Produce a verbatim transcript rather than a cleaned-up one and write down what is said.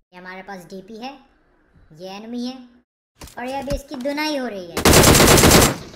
ये हमारे पास डीपी है, ये एनिमी है और ये अभी इसकी धुनाई हो रही है।